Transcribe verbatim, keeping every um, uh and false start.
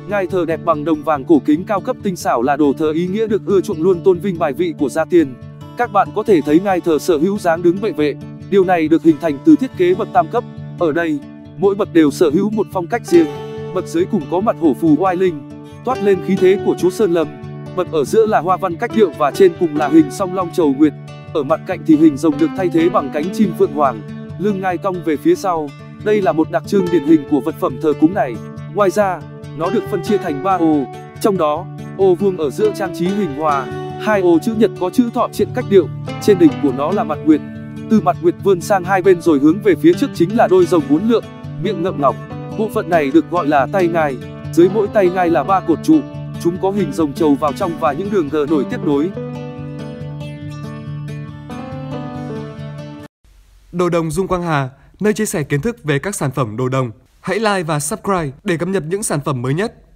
Ngai thờ đẹp bằng đồng vàng cổ kính cao cấp tinh xảo là đồ thờ ý nghĩa được ưa chuộng luôn tôn vinh bài vị của gia tiên. Các bạn có thể thấy ngai thờ sở hữu dáng đứng bệ vệ. Điều này được hình thành từ thiết kế bậc tam cấp. Ở đây, mỗi bậc đều sở hữu một phong cách riêng. Bậc dưới cùng có mặt hổ phù oai linh, toát lên khí thế của chúa Sơn Lâm. Bậc ở giữa là hoa văn cách điệu và trên cùng là hình song long chầu nguyệt. Ở mặt cạnh thì hình rồng được thay thế bằng cánh chim phượng hoàng, lưng ngai cong về phía sau. Đây là một đặc trưng điển hình của vật phẩm thờ cúng này. Ngoài ra, nó được phân chia thành ba ô, trong đó ô vuông ở giữa trang trí hình hoa, hai ô chữ nhật có chữ thọ triện cách điệu. Trên đỉnh của nó là mặt nguyệt, từ mặt nguyệt vươn sang hai bên rồi hướng về phía trước chính là đôi rồng uốn lượn, miệng ngậm ngọc. Bộ phận này được gọi là tay ngai. Dưới mỗi tay ngai là ba cột trụ, chúng có hình rồng trầu vào trong và những đường gờ nổi tiếp nối. Đồ đồng Dung Quang Hà, nơi chia sẻ kiến thức về các sản phẩm đồ đồng. Hãy like và subscribe để cập nhật những sản phẩm mới nhất.